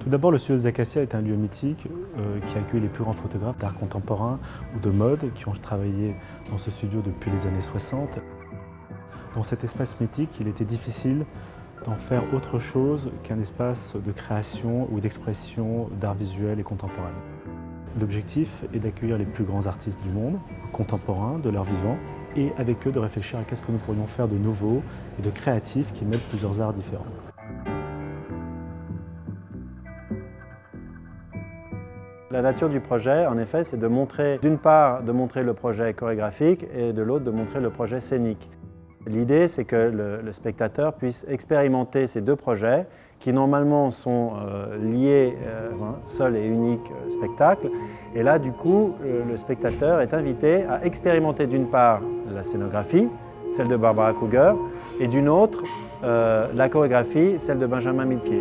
Tout d'abord, le studio des Acacias est un lieu mythique qui accueille les plus grands photographes d'art contemporain ou de mode qui ont travaillé dans ce studio depuis les années 60. Dans cet espace mythique, il était difficile d'en faire autre chose qu'un espace de création ou d'expression d'art visuel et contemporain. L'objectif est d'accueillir les plus grands artistes du monde, contemporains, de leur vivant, et avec eux de réfléchir à qu'est-ce que nous pourrions faire de nouveau et de créatif qui mêle plusieurs arts différents. La nature du projet, en effet, c'est de montrer, d'une part, de montrer le projet chorégraphique et de l'autre, de montrer le projet scénique. L'idée, c'est que le spectateur puisse expérimenter ces deux projets qui, normalement, sont liés dans un seul et unique spectacle. Et là, du coup, le spectateur est invité à expérimenter, d'une part, la scénographie, celle de Barbara Kruger, et d'une autre, la chorégraphie, celle de Benjamin Millepied.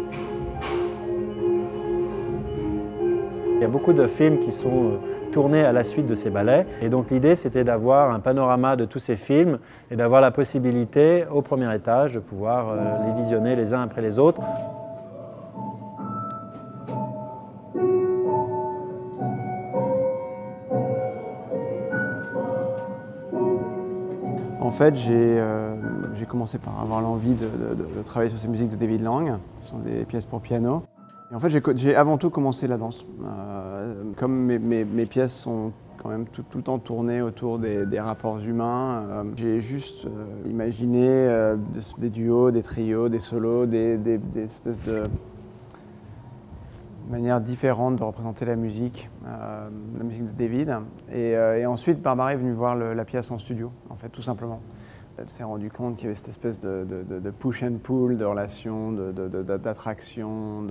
Il y a beaucoup de films qui sont tournés à la suite de ces ballets. Et donc l'idée, c'était d'avoir un panorama de tous ces films et d'avoir la possibilité, au premier étage, de pouvoir les visionner les uns après les autres. En fait, j'ai commencé par avoir l'envie de travailler sur ces musiques de David Lang. Ce sont des pièces pour piano. Et en fait, j'ai avant tout commencé la danse. Comme mes pièces sont quand même tout le temps tournées autour des rapports humains, j'ai juste imaginé des duos, des trios, des solos, des espèces de manières différentes de représenter la musique de David. Et ensuite, Barbara est venue voir la pièce en studio, en fait, tout simplement. Elle s'est rendue compte qu'il y avait cette espèce de push and pull, de relation, d'attraction,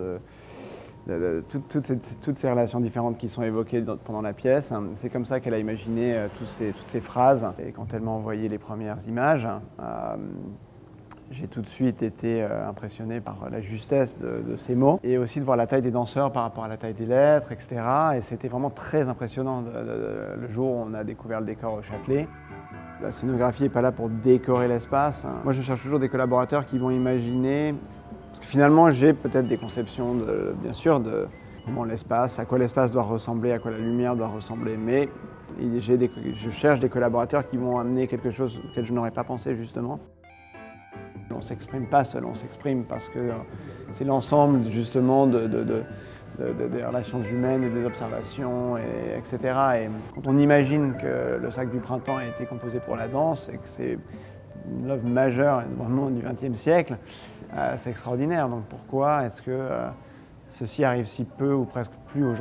toutes ces relations différentes qui sont évoquées pendant la pièce. C'est comme ça qu'elle a imaginé toutes ces phrases. Et quand elle m'a envoyé les premières images, j'ai tout de suite été impressionné par la justesse de ces mots et aussi de voir la taille des danseurs par rapport à la taille des lettres, etc. Et c'était vraiment très impressionnant le jour où on a découvert le décor au Châtelet. La scénographie n'est pas là pour décorer l'espace. Moi, je cherche toujours des collaborateurs qui vont imaginer, parce que finalement, j'ai peut-être des conceptions, bien sûr, de comment l'espace, à quoi l'espace doit ressembler, à quoi la lumière doit ressembler, mais je cherche des collaborateurs qui vont amener quelque chose auquel je n'aurais pas pensé, justement. On ne s'exprime pas seul, on s'exprime parce que c'est l'ensemble, justement, des relations humaines et des observations, etc. Et quand on imagine que le Sacre du Printemps a été composé pour la danse et que c'est une œuvre majeure vraiment du XXe siècle, c'est extraordinaire. Donc pourquoi est-ce que ceci arrive si peu ou presque plus aujourd'hui ?